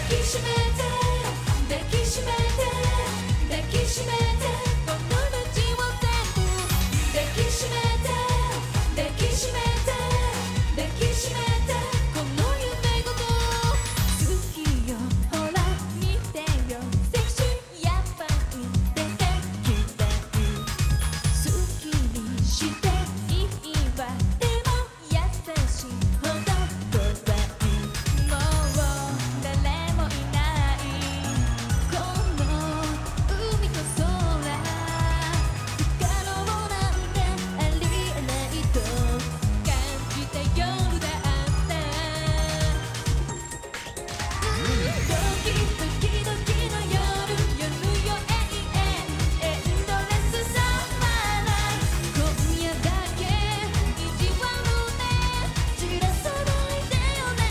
きしめて抱きしめて抱きしめてこの街を全部抱きしめて抱きしめて抱きしめてこの夢ごと好きよほら見てよセクシーやっぱり出てきた好きにしていいわでも優しいほど怖いもう誰もいないこの海と空不可能なんてありえないと感じた夜だったドキドキドキの夜よ永遠エンドレスサマーライフ今夜だけ意地悪ね散らさないでよね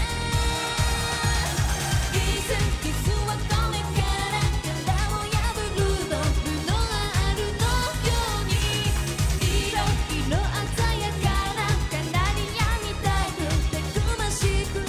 キスはこれから殻を破るのルノワールのように色鮮やかなカナリアみたいとたくましく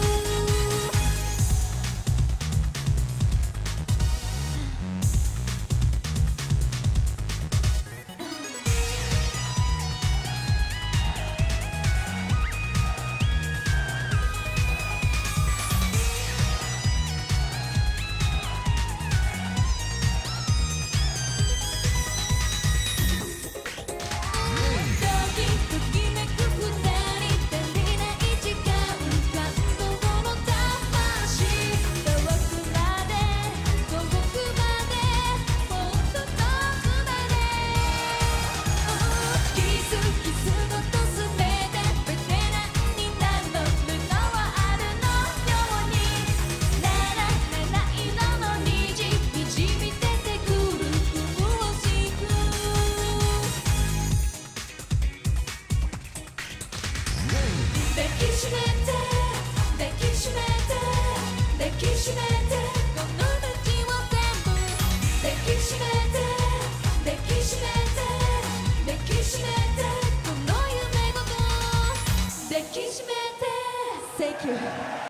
ドキときめく二人足りない時間感動の魂遠くまで遠くまでもっと遠くまでキスのとすべてベテランになるのルノワールのようにならない色の虹にじみ出てくる雲をしく抱きしめて抱きしめて抱きしめてこの街を全部抱きしめて抱きしめて抱きしめてこの夢ごと抱きしめて Thank you